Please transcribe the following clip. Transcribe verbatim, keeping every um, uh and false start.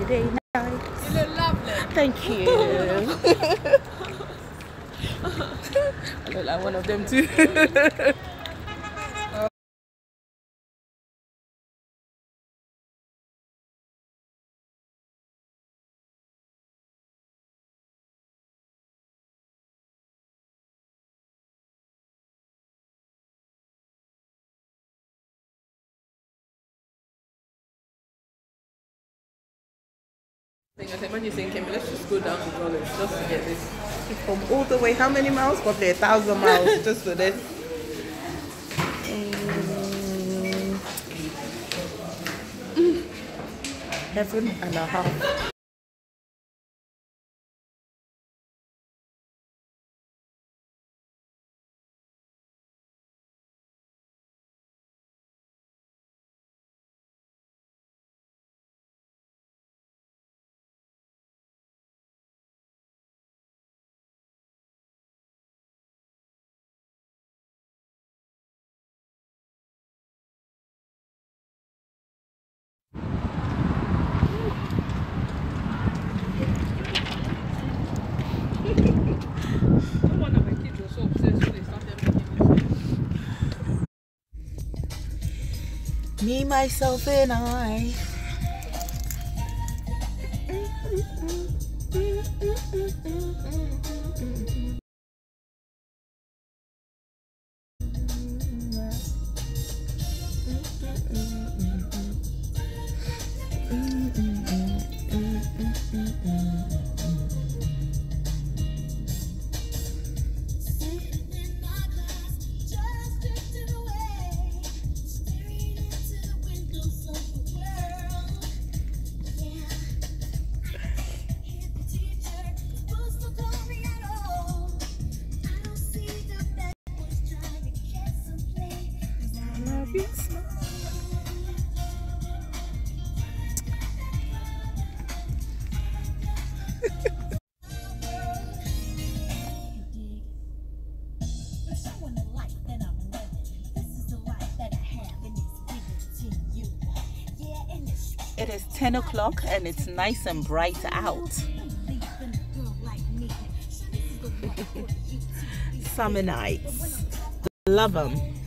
Friday night. You look lovely. Thank you. I look like one of them too. I said, when you're thinking, let's just go down to college just to get this. From all the way, how many miles? Probably a thousand miles just for this. Mm. Mm. Heaven and a half. Me, myself, and I. It is ten o'clock and it's nice and bright out. Summer nights. Love them.